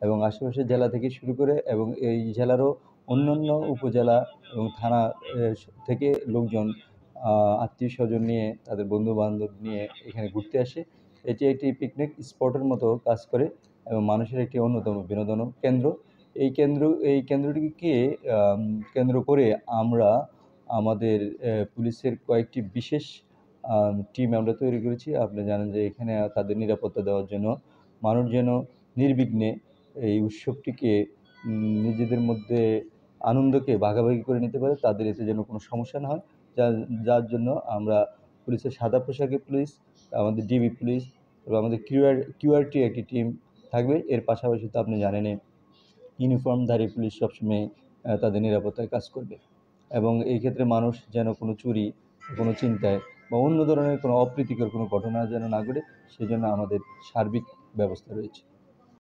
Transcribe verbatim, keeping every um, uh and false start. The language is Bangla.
এবং আশেপাশের জেলা থেকে শুরু করে এবং এই জেলারও অন্যান্য উপজেলা এবং থানা থেকে লোকজন আত্মীয়-স্বজন নিয়ে, তাদের বন্ধু-বান্ধব নিয়ে এখানে ঘুরতে আসে। এটি একটি পিকনিক স্পটের মতো কাজ করে এবং মানুষের একটি অন্যতম বিনোদন কেন্দ্র। এই কেন্দ্র এই কেন্দ্রটিকে কেন্দ্র করে আমরা আমাদের পুলিশের কয়েকটি বিশেষ টিম আমরা তৈরি করেছি। আপনি জানেন যে এখানে তাদের নিরাপত্তা দেওয়ার জন্য মানুষ যেন নির্বিঘ্নে এই উৎসবটিকে নিজেদের মধ্যে আনন্দকে ভাগাভাগি করে নিতে পারে, তাদের এতে যেন কোনো সমস্যা না হয়, যার যার জন্য আমরা পুলিশের সাদা পোশাকের পুলিশ, আমাদের ডিবি পুলিশ এবং আমাদের কিউআর কিউআরটি একটি টিম থাকবে। এর পাশাপাশি তো আপনি জানেনই ইউনিফর্মধারী পুলিশ সবসময় তাদের নিরাপত্তায় কাজ করবে এবং এই ক্ষেত্রে মানুষ যেন কোনো চুরি, কোনো চিন্তায় বা অন্য ধরনের কোনো অপ্রীতিকর কোনো ঘটনা যেন না ঘটে, সেজন্য আমাদের সার্বিক ব্যবস্থা রয়েছে।